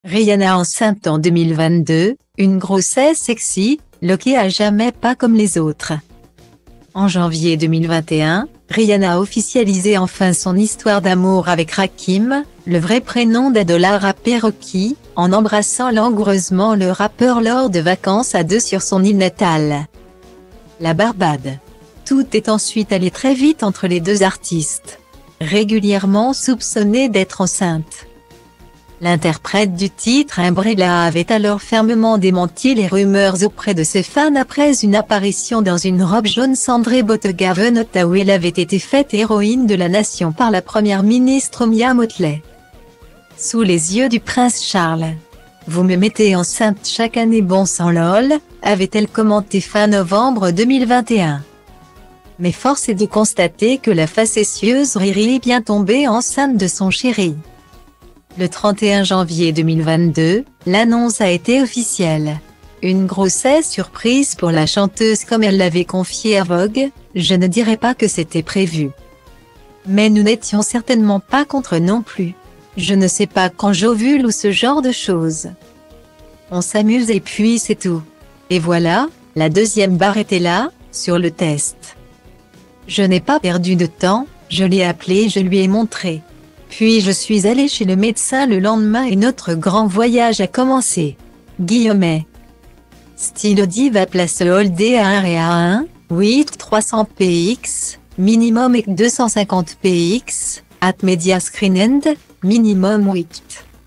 Rihanna enceinte en 2022, une grossesse sexy, loquée à jamais pas comme les autres. En janvier 2021, Rihanna a officialisé enfin son histoire d'amour avec Rakim, le vrai prénom d'Adola Rapperocky, en embrassant langoureusement le rappeur lors de vacances à deux sur son île natale, la Barbade. Tout est ensuite allé très vite entre les deux artistes, régulièrement soupçonnée d'être enceinte. L'interprète du titre Umbrella avait alors fermement démenti les rumeurs auprès de ses fans après une apparition dans une robe jaune cendrée Bottega Veneta où elle avait été faite héroïne de la nation par la première ministre Mia Mottley. Sous les yeux du prince Charles. « Vous me mettez enceinte chaque année bon sang lol », avait-elle commenté fin novembre 2021. Mais force est de constater que la facétieuse Riri est bien tombée enceinte de son chéri. Le 31 janvier 2022, l'annonce a été officielle. Une grossesse surprise pour la chanteuse comme elle l'avait confié à Vogue, je ne dirais pas que c'était prévu. Mais nous n'étions certainement pas contre non plus. Je ne sais pas quand j'ovule ou ce genre de choses. On s'amuse et puis c'est tout. Et voilà, la deuxième barre était là, sur le test. Je n'ai pas perdu de temps, je l'ai appelé et je lui ai montré. Puis je suis allée chez le médecin le lendemain et notre grand voyage a commencé. Guillemet. Stylo Diva place Holdé à 1 et à 1, 8 300 px, minimum et 250 px, at Media Screen End, minimum 8.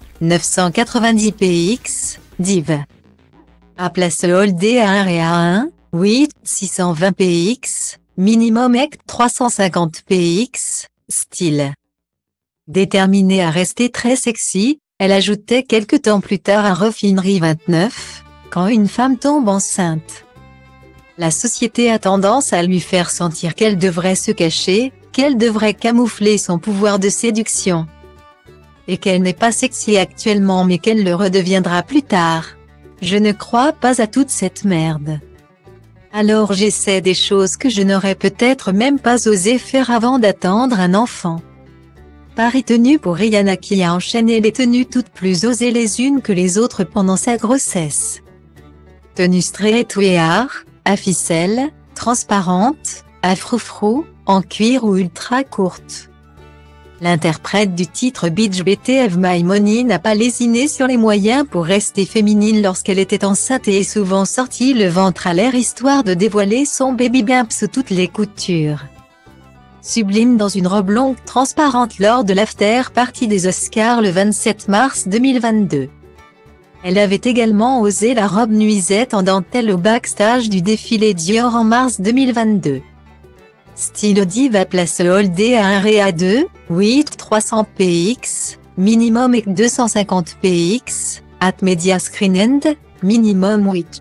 990 px, div. À place Holdé à 1 et à 1, 8 620 px, minimum et 350 px, style. Déterminée à rester très sexy, elle ajoutait quelque temps plus tard à Refinerie 29, quand une femme tombe enceinte. La société a tendance à lui faire sentir qu'elle devrait se cacher, qu'elle devrait camoufler son pouvoir de séduction. Et qu'elle n'est pas sexy actuellement mais qu'elle le redeviendra plus tard. Je ne crois pas à toute cette merde. Alors j'essaie des choses que je n'aurais peut-être même pas osé faire avant d'attendre un enfant. Paris tenue pour Rihanna qui a enchaîné les tenues toutes plus osées les unes que les autres pendant sa grossesse. Tenue streetwear, à ficelle, transparente, à froufrou, en cuir ou ultra courte. L'interprète du titre Bitch BTF My Money n'a pas lésiné sur les moyens pour rester féminine lorsqu'elle était enceinte et est souvent sortie le ventre à l'air histoire de dévoiler son baby bump sous toutes les coutures. Sublime dans une robe longue transparente lors de l'after party des Oscars le 27 mars 2022. Elle avait également osé la robe nuisette en dentelle au backstage du défilé Dior en mars 2022. Stylo Diva place Holdé à 1 et à 2, 8 300 px, minimum et 250 px, at Media Screen End, minimum 8.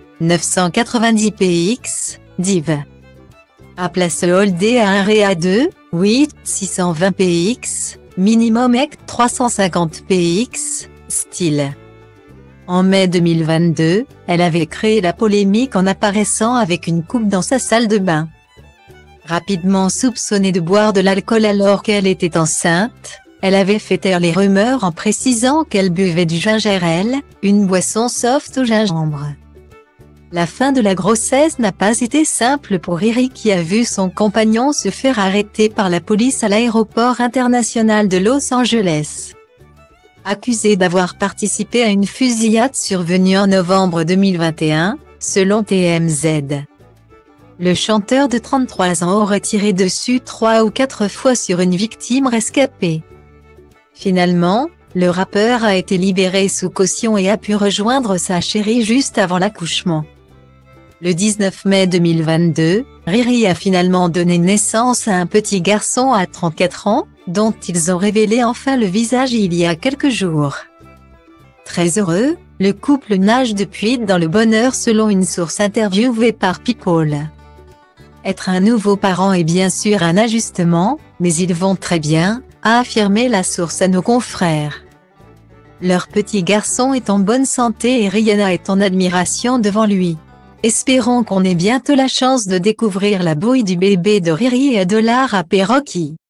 990 px, div. À place Holdé à 1 et à 2, 8 620 px, minimum et 350 px, style. En mai 2022, elle avait créé la polémique en apparaissant avec une coupe dans sa salle de bain. Rapidement soupçonnée de boire de l'alcool alors qu'elle était enceinte, elle avait fait taire les rumeurs en précisant qu'elle buvait du ginger ale, une boisson soft au gingembre. La fin de la grossesse n'a pas été simple pour Riri qui a vu son compagnon se faire arrêter par la police à l'aéroport international de Los Angeles. Accusé d'avoir participé à une fusillade survenue en novembre 2021, selon TMZ. Le chanteur de 33 ans aurait tiré dessus 3 ou 4 fois sur une victime rescapée. Finalement, le rappeur a été libéré sous caution et a pu rejoindre sa chérie juste avant l'accouchement. Le 19 mai 2022, Riri a finalement donné naissance à un petit garçon à 34 ans, dont ils ont révélé enfin le visage il y a quelques jours. Très heureux, le couple nage depuis dans le bonheur selon une source interviewée par People. Être un nouveau parent est bien sûr un ajustement, mais ils vont très bien, a affirmé la source à nos confrères. Leur petit garçon est en bonne santé et Rihanna est en admiration devant lui. Espérons qu'on ait bientôt la chance de découvrir la bouille du bébé de Riri et Adola Rapperocky.